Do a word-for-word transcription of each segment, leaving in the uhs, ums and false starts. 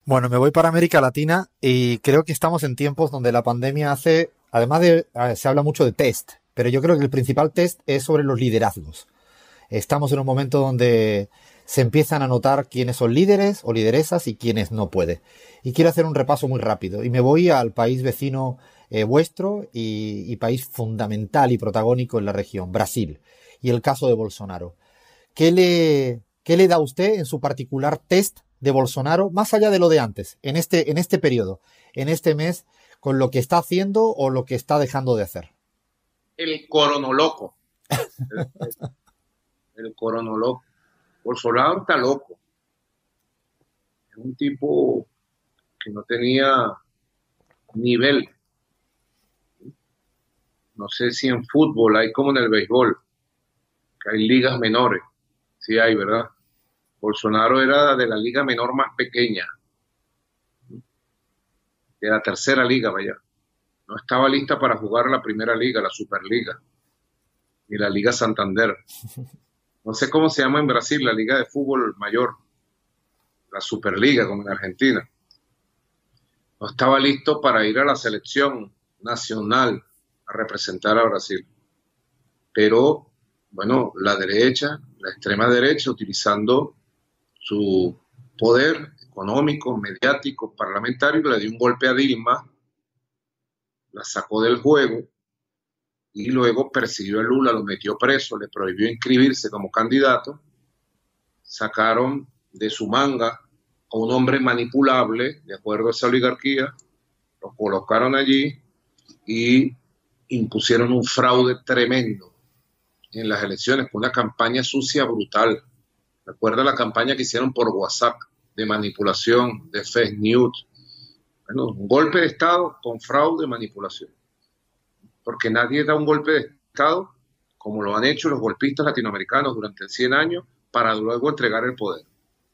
Bueno, me voy para América Latina y creo que estamos en tiempos donde la pandemia hace, además de, eh, se habla mucho de test, pero yo creo que el principal test es sobre los liderazgos. Estamos en un momento donde se empiezan a notar quiénes son líderes o lideresas y quiénes no puede. Y quiero hacer un repaso muy rápido. Y me voy al país vecino eh, vuestro y, y país fundamental y protagónico en la región, Brasil. Y el caso de Bolsonaro. ¿Qué le, qué le da a usted en su particular test de Bolsonaro, más allá de lo de antes, en este, en este periodo, en este mes, con lo que está haciendo o lo que está dejando de hacer? El coronoloco, el, el, el coronoloco. Bolsonaro está loco. Es un tipo que no tenía nivel. No sé si en fútbol hay como en el béisbol, que hay ligas menores. Sí hay, ¿verdad? Bolsonaro era de la liga menor más pequeña, de la tercera liga, vaya. No estaba lista para jugar la primera liga, la Superliga, ni la Liga Santander. No sé cómo se llama en Brasil, la liga de fútbol mayor, la Superliga, como en Argentina. No estaba listo para ir a la selección nacional a representar a Brasil. Pero, bueno, la derecha, la extrema derecha, utilizando su poder económico, mediático, parlamentario, le dio un golpe a Dilma, la sacó del juego y luego persiguió a Lula, lo metió preso, le prohibió inscribirse como candidato, sacaron de su manga a un hombre manipulable, de acuerdo a esa oligarquía, lo colocaron allí y impusieron un fraude tremendo en las elecciones, con una campaña sucia brutal. Recuerda la campaña que hicieron por WhatsApp de manipulación, de fake news. Bueno, un golpe de Estado con fraude y manipulación. Porque nadie da un golpe de Estado como lo han hecho los golpistas latinoamericanos durante cien años para luego entregar el poder.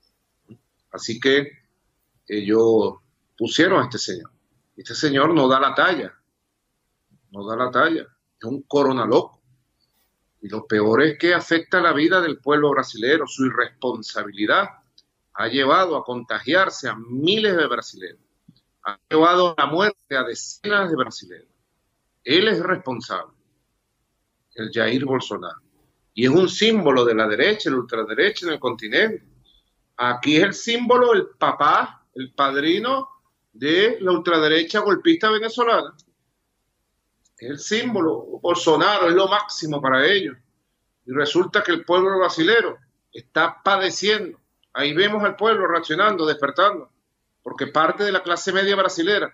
Así que ellos pusieron a este señor. Este señor no da la talla, no da la talla. Es un corona loco. Y lo peor es que afecta la vida del pueblo brasileño. Su irresponsabilidad ha llevado a contagiarse a miles de brasileños. Ha llevado a la muerte a decenas de brasileños. Él es responsable, el Jair Bolsonaro. Y es un símbolo de la derecha, la ultraderecha en el continente. Aquí es el símbolo, el papá, el padrino de la ultraderecha golpista venezolana. Es el símbolo. Bolsonaro es lo máximo para ellos. Y resulta que el pueblo brasilero está padeciendo. Ahí vemos al pueblo reaccionando, despertando, porque parte de la clase media brasilera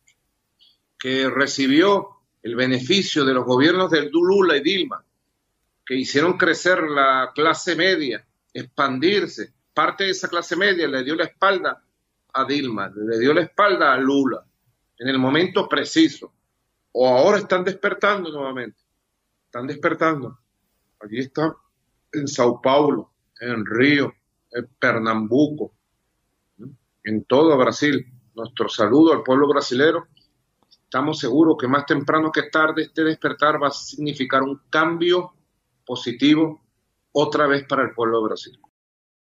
que recibió el beneficio de los gobiernos de Lula y Dilma, que hicieron crecer la clase media, expandirse, parte de esa clase media le dio la espalda a Dilma, le dio la espalda a Lula, en el momento preciso. O ahora están despertando nuevamente, están despertando. Allí está en Sao Paulo, en Río, en Pernambuco, en todo Brasil. Nuestro saludo al pueblo brasilero. Estamos seguros que más temprano que tarde este despertar va a significar un cambio positivo otra vez para el pueblo de Brasil.